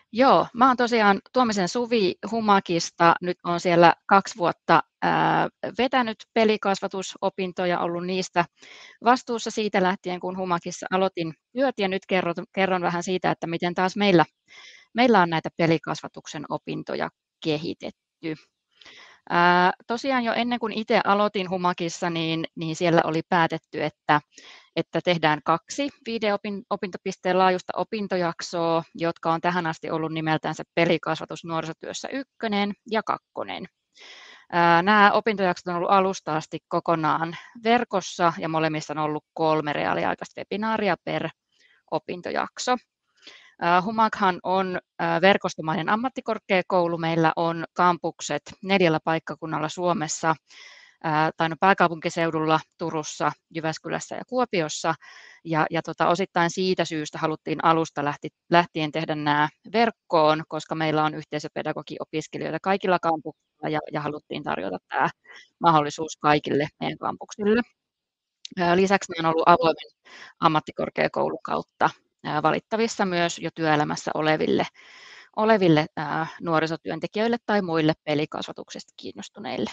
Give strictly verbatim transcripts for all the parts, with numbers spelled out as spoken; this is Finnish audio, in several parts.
Joo, mä oon tosiaan Tuomisen Suvi Humakista. Nyt on siellä kaksi vuotta ää, vetänyt pelikasvatusopintoja, ollut niistä vastuussa siitä lähtien, kun Humakissa aloitin työt. Ja nyt kerron, kerron vähän siitä, että miten taas meillä, meillä on näitä pelikasvatuksen opintoja kehitetty. Ää, tosiaan jo ennen kuin itse aloitin Humakissa, niin, niin siellä oli päätetty, että, että tehdään kaksi viiden opintopisteen laajuista opintojaksoa, jotka on tähän asti ollut nimeltänsä pelikasvatus nuorisotyössä ykkönen ja kakkonen. Ää, nämä opintojaksot on ollut alusta asti kokonaan verkossa ja molemmissa on ollut kolme reaaliaikaista webinaaria per opintojakso. Humakhan on verkostomainen ammattikorkeakoulu. Meillä on kampukset neljällä paikkakunnalla Suomessa, tai no pääkaupunkiseudulla, Turussa, Jyväskylässä ja Kuopiossa. Ja, ja tota, osittain siitä syystä haluttiin alusta lähti, lähtien tehdä nämä verkkoon, koska meillä on yhteisöpedagogiopiskelijoita kaikilla kampuksilla ja, ja haluttiin tarjota tämä mahdollisuus kaikille meidän kampuksille. Lisäksi ne on ollut avoimen ammattikorkeakoulun kautta valittavissa myös jo työelämässä oleville, oleville ää, nuorisotyöntekijöille tai muille pelikasvatuksesta kiinnostuneille.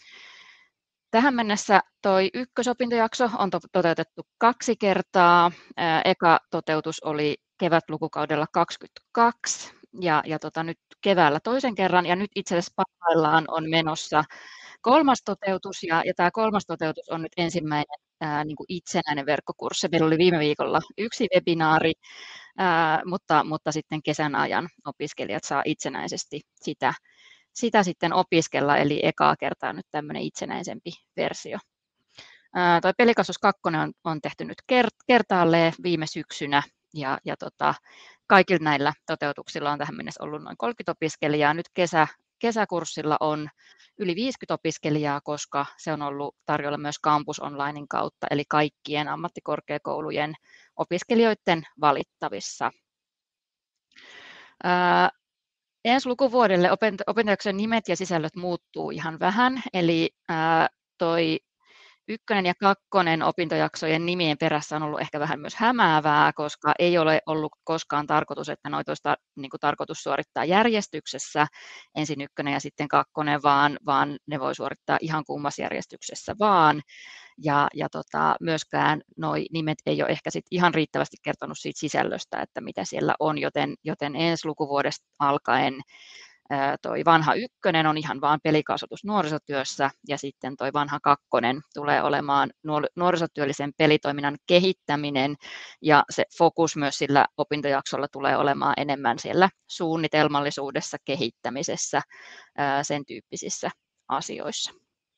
Tähän mennessä toi ykkösopintojakso on to- toteutettu kaksi kertaa. Ää, eka toteutus oli kevätlukukaudella kaksikymmentäkaksi ja, ja tota, nyt keväällä toisen kerran ja nyt itse asiassa parhaillaan on menossa kolmas toteutus ja, ja tämä kolmas toteutus on nyt ensimmäinen ää, niin kuin itsenäinen verkkokurssi. Meillä oli viime viikolla yksi webinaari, ää, mutta, mutta sitten kesän ajan opiskelijat saa itsenäisesti sitä, sitä sitten opiskella, eli ekaa kertaa nyt tämmöinen itsenäisempi versio. Ää, toi Pelikasvatus kaksi on, on tehty nyt kert, kertaalleen viime syksynä, ja, ja tota, kaikilla näillä toteutuksilla on tähän mennessä ollut noin kolmekymmentä opiskelijaa. Nyt kesä, kesäkurssilla on yli viisikymmentä opiskelijaa, koska se on ollut tarjolla myös Campus Onlinein kautta, eli kaikkien ammattikorkeakoulujen opiskelijoiden valittavissa. Ää, ensi lukuvuodelle opintojaksojen nimet ja sisällöt muuttuu ihan vähän, eli ää, toi ykkönen ja kakkonen opintojaksojen nimien perässä on ollut ehkä vähän myös hämäävää, koska ei ole ollut koskaan tarkoitus, että noita olisi ta, niin kuin tarkoitus suorittaa järjestyksessä, ensin ykkönen ja sitten kakkonen, vaan, vaan ne voi suorittaa ihan kummassa järjestyksessä vaan. Ja, ja tota, myöskään nuo nimet ei ole ehkä sit ihan riittävästi kertonut siitä sisällöstä, että mitä siellä on, joten, joten ensi lukuvuodesta alkaen toi vanha ykkönen on ihan vaan pelikasvatus nuorisotyössä ja sitten toi vanha kakkonen tulee olemaan nuorisotyöllisen pelitoiminnan kehittäminen ja se fokus myös sillä opintojaksolla tulee olemaan enemmän siellä suunnitelmallisuudessa, kehittämisessä, sen tyyppisissä asioissa.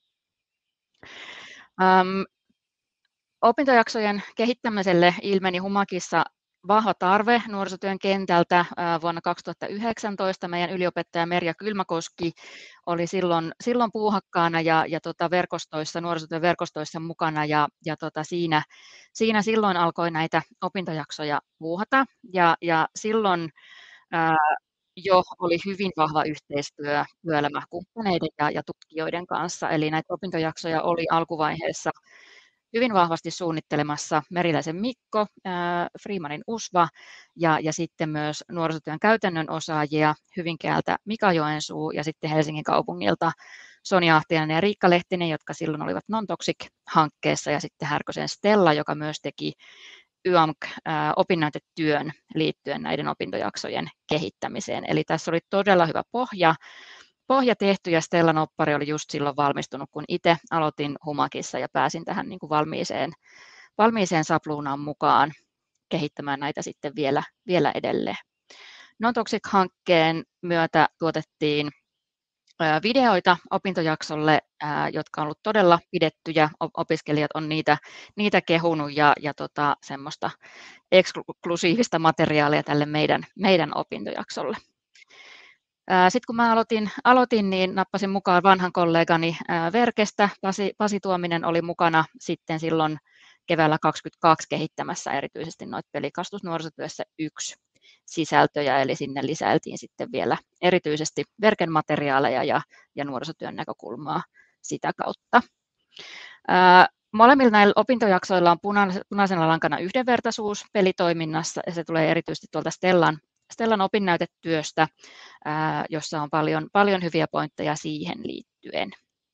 Um, opintojaksojen kehittämiselle ilmeni Humakissa vahva tarve nuorisotyön kentältä. Vuonna kaksituhattayhdeksäntoista meidän yliopettaja Merja Kylmäkoski oli silloin, silloin puuhakkaana ja, ja tota verkostoissa, nuorisotyön verkostoissa mukana ja, ja tota siinä, siinä silloin alkoi näitä opintojaksoja puuhata ja, ja silloin ää, jo oli hyvin vahva yhteistyö työelämäkumppaneiden ja, ja tutkijoiden kanssa, eli näitä opintojaksoja oli alkuvaiheessa hyvin vahvasti suunnittelemassa Meriläisen Mikko, äh, Freemanin Usva ja, ja sitten myös nuorisotyön käytännön osaajia Hyvinkäältä Mika Joensuu ja sitten Helsingin kaupungilta Sonja Ahtiainen ja Riikka Lehtinen, jotka silloin olivat Non-Toxic-hankkeessa ja sitten Härkösen Stella, joka myös teki Y A M K-opinnäytetyön liittyen näiden opintojaksojen kehittämiseen. Eli tässä oli todella hyvä pohja. Pohja tehty ja Stella Noppari oli just silloin valmistunut, kun itse aloitin Humakissa ja pääsin tähän niin kuin valmiiseen, valmiiseen sapluunaan mukaan kehittämään näitä sitten vielä, vielä edelleen. Non-Toxic-hankkeen myötä tuotettiin videoita opintojaksolle, jotka on ollut todella pidettyjä. Opiskelijat on niitä, niitä kehunut ja, ja tota, semmoista eksklusiivista materiaalia tälle meidän, meidän opintojaksolle. Sitten kun mä aloitin, aloitin, niin nappasin mukaan vanhan kollegani Verkestä. Pasi, Pasi Tuominen oli mukana sitten silloin keväällä kaksikymmentäkaksi kehittämässä erityisesti noita pelikasvatus nuorisotyössä yksi sisältöjä, eli sinne lisäiltiin sitten vielä erityisesti Verken materiaaleja ja, ja nuorisotyön näkökulmaa sitä kautta. Ää, molemmilla näillä opintojaksoilla on punaisena lankana yhdenvertaisuus pelitoiminnassa, ja se tulee erityisesti tuolta Stellan Stellan opinnäytetyöstä, ää, jossa on paljon, paljon hyviä pointteja siihen liittyen.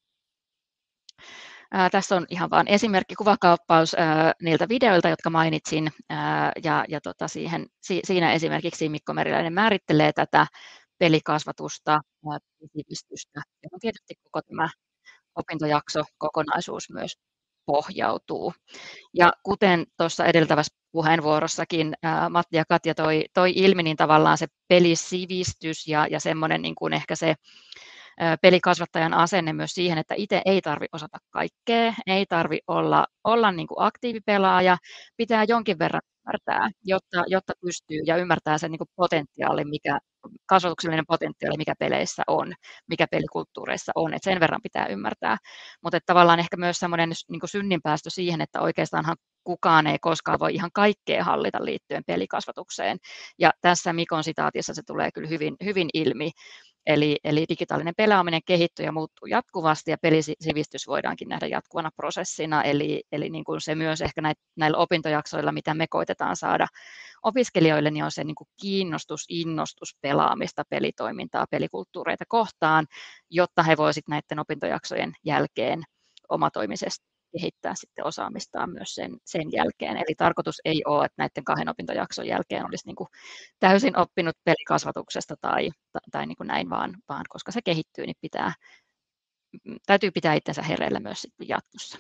Ää, tässä on ihan vain esimerkki, kuvakaappaus ää, niiltä videoilta, jotka mainitsin, ää, ja, ja tota siihen, si, siinä esimerkiksi Mikko Meriläinen määrittelee tätä pelikasvatusta, ää, sivistystä, johon tietysti koko tämä opintojakso kokonaisuus myös pohjautuu. Ja kuten tuossa edeltävässä puheenvuorossakin ää, Matti ja Katja toi, toi ilmi, niin tavallaan se pelisivistys ja, ja semmoinen niin kuin ehkä se pelikasvattajan asenne myös siihen, että itse ei tarvi osata kaikkea, ei tarvi olla, olla niin kuin aktiivipelaaja, pitää jonkin verran ymmärtää, jotta, jotta pystyy ja ymmärtää sen niin kuin potentiaali, mikä, kasvatuksellinen potentiaali, mikä peleissä on, mikä pelikulttuureissa on, että sen verran pitää ymmärtää. Mutta tavallaan ehkä myös semmoinen niin kuin synninpäästö siihen, että oikeastaanhan kukaan ei koskaan voi ihan kaikkea hallita liittyen pelikasvatukseen. Ja tässä Mikon sitaatissa se tulee kyllä hyvin, hyvin ilmi. Eli, eli digitaalinen pelaaminen kehittyy ja muuttuu jatkuvasti ja pelisivistys voidaankin nähdä jatkuvana prosessina. Eli, eli niin kuin se myös ehkä näillä opintojaksoilla, mitä me koitetaan saada opiskelijoille, niin on se niin kuin kiinnostus, innostus pelaamista, pelitoimintaa, pelikulttuureita kohtaan, jotta he voisivat näiden opintojaksojen jälkeen omatoimisesti kehittää sitten osaamistaan myös sen, sen jälkeen. Eli tarkoitus ei ole, että näiden kahden opintojakson jälkeen olisi niin kuin täysin oppinut pelikasvatuksesta tai, tai, tai niin kuin näin, vaan, vaan koska se kehittyy, niin pitää, täytyy pitää itsensä hereillä myös sitten jatkossa.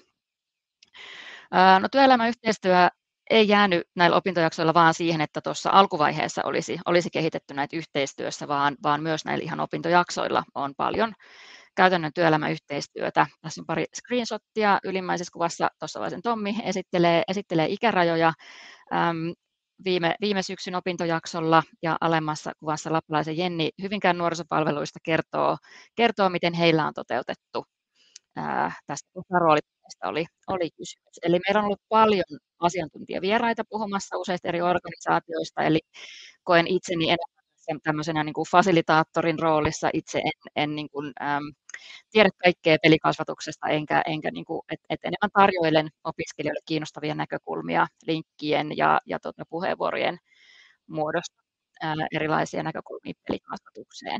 No, työelämäyhteistyö ei jäänyt näillä opintojaksoilla vaan siihen, että tuossa alkuvaiheessa olisi, olisi kehitetty näitä yhteistyössä, vaan, vaan myös näillä ihan opintojaksoilla on paljon käytännön työelämäyhteistyötä. Tässä on pari screenshottia ylimmäisessä kuvassa. Tuossa vaisen Tommi esittelee, esittelee ikärajoja äm, viime, viime syksyn opintojaksolla, ja alemmassa kuvassa Lappalaisen Jenni Hyvinkään nuorisopalveluista kertoo, kertoo miten heillä on toteutettu. Ää, tästä roolipeleistä oli, oli kysymys. Eli meillä on ollut paljon asiantuntijavieraita puhumassa useista eri organisaatioista, eli koen itseni enemmän tämmöisenä niin kuin fasilitaattorin roolissa. Itse en, en niin kuin, äm, tiedä kaikkea pelikasvatuksesta, enkä, enkä niin kuin, et, et enemmän tarjoilen opiskelijoille kiinnostavia näkökulmia linkkien ja, ja tuota, puheenvuorojen muodosta ää, erilaisia näkökulmia pelikasvatukseen.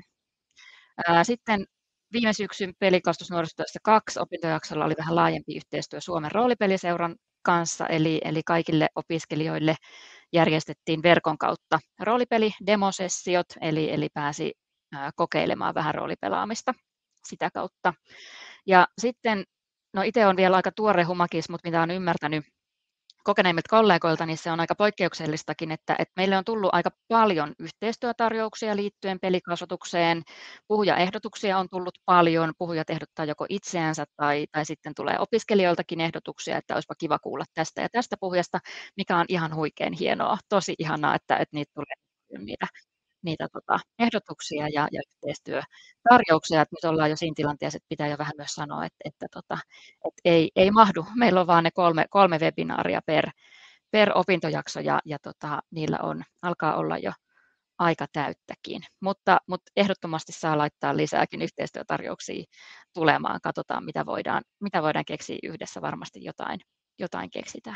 Ää, sitten viime syksyn pelikasvatusnuorisotyössä kaksi opintojaksolla oli vähän laajempi yhteistyö Suomen roolipeliseuran kanssa, eli, eli kaikille opiskelijoille järjestettiin verkon kautta roolipelidemosessiot, eli, eli pääsi ää, kokeilemaan vähän roolipelaamista sitä kautta. Ja sitten, no itse on vielä aika tuore humakis, mutta mitä olen ymmärtänyt kokeneimmilta kollegoilta, niin se on aika poikkeuksellistakin, että, että meille on tullut aika paljon yhteistyötarjouksia liittyen pelikasvatukseen. Puhujaehdotuksia on tullut paljon, puhujat ehdottaa joko itseänsä tai, tai sitten tulee opiskelijoiltakin ehdotuksia, että olisipa kiva kuulla tästä ja tästä puhujasta, mikä on ihan huikein hienoa, tosi ihanaa, että, että niitä tulee niitä niitä tota, ehdotuksia ja, ja yhteistyötarjouksia. Että nyt ollaan jo siinä tilanteessa, että pitää jo vähän myös sanoa, että, että, tota, että ei, ei mahdu. Meillä on vaan ne kolme, kolme webinaaria per, per opintojakso ja, ja tota, niillä on, alkaa olla jo aika täyttäkin. Mutta, mutta ehdottomasti saa laittaa lisääkin yhteistyötarjouksia tulemaan. Katsotaan, mitä voidaan, mitä voidaan keksiä yhdessä. Varmasti jotain, jotain keksitään.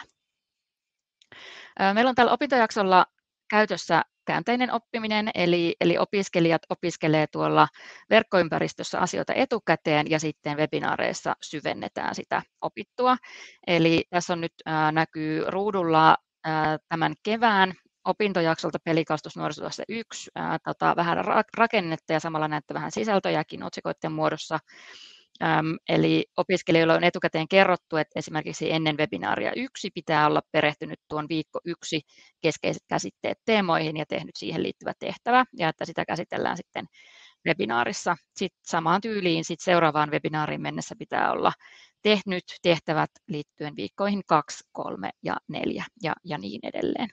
Meillä on tällä opintojaksolla käytössä käänteinen oppiminen, eli, eli opiskelijat opiskelee tuolla verkkoympäristössä asioita etukäteen ja sitten webinaareissa syvennetään sitä opittua. Eli tässä on nyt ää, näkyy ruudulla ää, tämän kevään opintojaksolta pelikasvatus nuorisotyössä yksi, ää, tota, vähän rakennetta ja samalla näette vähän sisältöjäkin otsikoiden muodossa. Äm, eli opiskelijoille on etukäteen kerrottu, että esimerkiksi ennen webinaaria yksi pitää olla perehtynyt tuon viikko yksi keskeiset käsitteet teemoihin ja tehnyt siihen liittyvä tehtävä, ja että sitä käsitellään sitten webinaarissa. Sitten samaan tyyliin sit seuraavaan webinaariin mennessä pitää olla tehnyt tehtävät liittyen viikkoihin kaksi, kolme ja neljä ja, ja niin edelleen.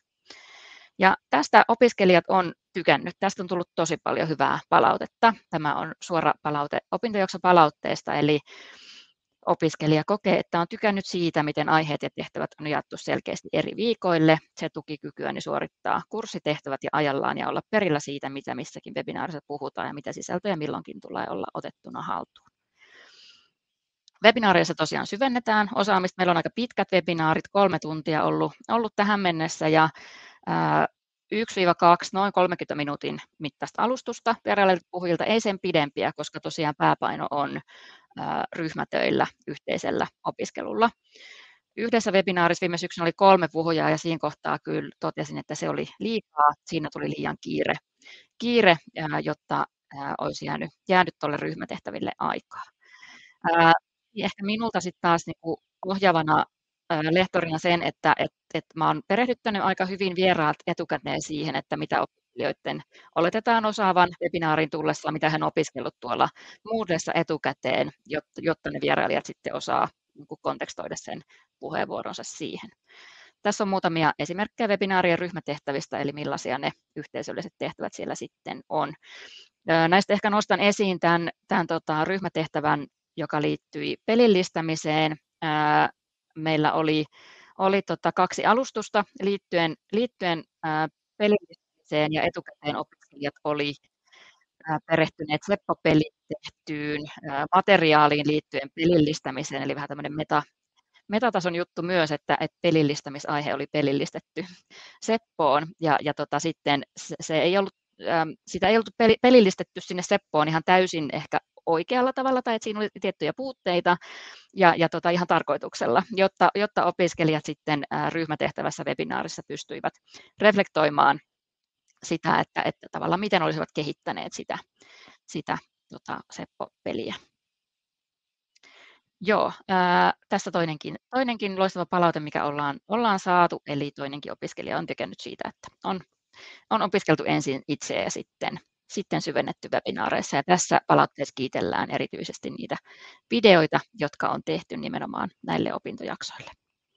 Ja tästä opiskelijat on tykännyt. Tästä on tullut tosi paljon hyvää palautetta. Tämä on suora palaute opintojaksopalautteesta, eli opiskelija kokee, että on tykännyt siitä, miten aiheet ja tehtävät on jaettu selkeästi eri viikoille. Se tuki kykyäni suorittaa kurssitehtävät ja ajallaan ja olla perillä siitä, mitä missäkin webinaarissa puhutaan ja mitä sisältöjä milloinkin tulee olla otettuna haltuun. Webinaareissa tosiaan syvennetään osaamista. Meillä on aika pitkät webinaarit, kolme tuntia ollut, ollut tähän mennessä, ja ää, yksi kaksi, noin kolmenkymmenen minuutin mittaista alustusta vieraillevilta puhujilta, ei sen pidempiä, koska tosiaan pääpaino on ää, ryhmätöillä, yhteisellä opiskelulla. Yhdessä webinaarissa viime syksynä oli kolme puhujaa ja siinä kohtaa kyllä totesin, että se oli liikaa, siinä tuli liian kiire, kiire ää, jotta ää, olisi jäänyt, jäänyt tuolle ryhmätehtäville aikaa. Ää, ehkä minulta sitten taas niinku ohjaavana ää, lehtorina sen, että et, et mä oon perehdyttänyt aika hyvin vieraat etukäteen siihen, että mitä opiskelijoiden oletetaan osaavan webinaarin tullessa, mitä hän on opiskellut tuolla Moodlessa etukäteen, jotta, jotta ne vierailijat sitten osaa niinku kontekstoida sen puheenvuoronsa siihen. Tässä on muutamia esimerkkejä webinaarien ryhmätehtävistä, eli millaisia ne yhteisölliset tehtävät siellä sitten on. Näistä ehkä nostan esiin tämän, tämän tota, ryhmätehtävän, joka liittyi pelillistämiseen. Ää, meillä oli, oli tota kaksi alustusta liittyen, liittyen ää, pelillistämiseen ja etukäteen opiskelijat oli ää, perehtyneet Seppo-peliin tehtyyn ää, materiaaliin liittyen pelillistämiseen, eli vähän tämmöinen meta, metatason juttu myös, että, että pelillistämisaihe oli pelillistetty Seppoon ja, ja tota, sitten se, se ei ollut sitä ei oltu pelillistetty sinne Seppoon ihan täysin ehkä oikealla tavalla, tai että siinä oli tiettyjä puutteita, ja, ja tota, ihan tarkoituksella, jotta, jotta opiskelijat sitten ää, ryhmätehtävässä webinaarissa pystyivät reflektoimaan sitä, että, että tavallaan miten olisivat kehittäneet sitä, sitä tota, Seppo-peliä. Joo, ää, tässä toinenkin, toinenkin loistava palaute, mikä ollaan, ollaan saatu, eli toinenkin opiskelija on tykännyt siitä, että on on opiskeltu ensin itse ja sitten, sitten syvennetty webinaareissa. Ja tässä palautteessa kiitellään erityisesti niitä videoita, jotka on tehty nimenomaan näille opintojaksoille.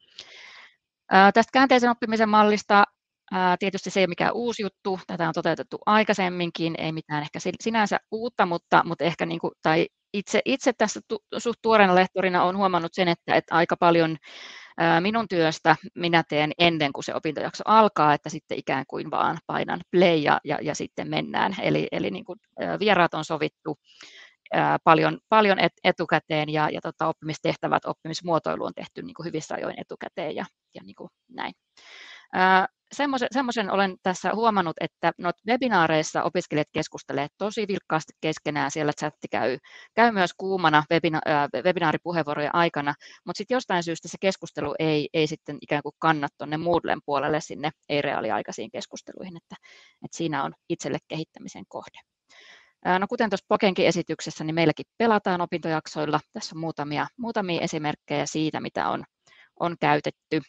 Ää, tästä käänteisen oppimisen mallista ää, tietysti se ei ole mikään uusi juttu. Tätä on toteutettu aikaisemminkin, ei mitään ehkä sinänsä uutta, mutta, mutta ehkä niin kuin, tai itse, itse tässä tu, suht tuoreena lehtorina olen huomannut sen, että, että aika paljon minun työstä minä teen ennen kuin se opintojakso alkaa, että sitten ikään kuin vaan painan play ja, ja, ja sitten mennään. Eli, eli niin kuin vieraat on sovittu ää, paljon, paljon et, etukäteen ja, ja tota, oppimistehtävät, oppimismuotoilu on tehty niin kuin hyvissä ajoin etukäteen ja, ja niin kuin näin. Ää, Semmoisen, semmoisen olen tässä huomannut, että webinaareissa opiskelijat keskustelevat tosi vilkkaasti keskenään, siellä chatti käy, käy myös kuumana webina, äh, webinaaripuheenvuorojen aikana, mutta sitten jostain syystä se keskustelu ei, ei sitten ikään kuin kanna tuonne Moodlen puolelle sinne ei-reaaliaikaisiin keskusteluihin, että, että siinä on itselle kehittämisen kohde. Äh, no kuten tuossa Pokenkin esityksessä, niin meilläkin pelataan opintojaksoilla. Tässä on muutamia, muutamia esimerkkejä siitä, mitä on, on käytetty.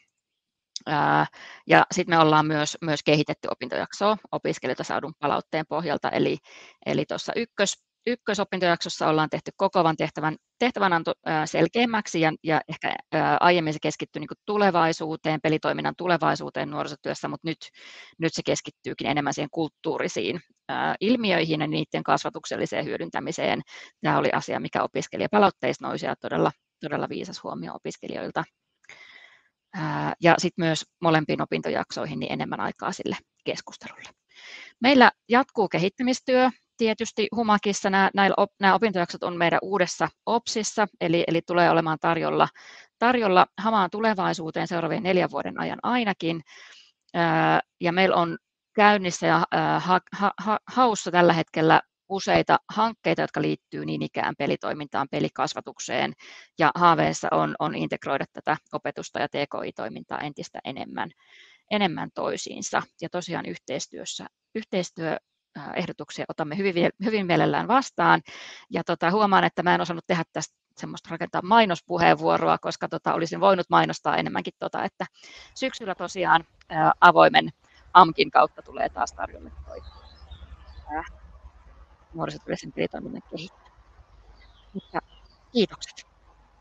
Ja sitten me ollaan myös, myös kehitetty opintojaksoa opiskelijoilta saadun palautteen pohjalta, eli, eli tuossa ykkös, ykkösopintojaksossa ollaan tehty kokoavan tehtävän, tehtävänanto selkeämmäksi ja, ja ehkä aiemmin se keskittyi niin kuin tulevaisuuteen, pelitoiminnan tulevaisuuteen nuorisotyössä, mutta nyt, nyt se keskittyykin enemmän siihen kulttuurisiin ilmiöihin ja niiden kasvatukselliseen hyödyntämiseen. Tämä oli asia, mikä opiskelijapalautteissa nousi ja todella, todella viisas huomio opiskelijoilta. Ja sitten myös molempiin opintojaksoihin niin enemmän aikaa sille keskustelulle. Meillä jatkuu kehittämistyö. Tietysti Humakissa nämä, nämä opintojaksot on meidän uudessa OPSissa, eli, eli tulee olemaan tarjolla, tarjolla hamaan tulevaisuuteen seuraavien neljän vuoden ajan ainakin. Ja meillä on käynnissä ja ha, ha, ha, haussa tällä hetkellä useita hankkeita, jotka liittyy niin ikään pelitoimintaan, pelikasvatukseen, ja haaveessa on, on integroida tätä opetusta ja T K I-toimintaa entistä enemmän, enemmän toisiinsa. Ja tosiaan yhteistyössä, yhteistyöehdotuksia otamme hyvin, hyvin mielellään vastaan, ja tota, huomaan, että mä en osannut tehdä tästä semmoista rakentaa mainospuheenvuoroa, koska tota, olisin voinut mainostaa enemmänkin, tota, että syksyllä tosiaan ää, avoimen A M K:n kautta tulee taas tarjolle toi nuorisotyöllisen pelitoiminnan kehittäminen. Mutta kiitokset.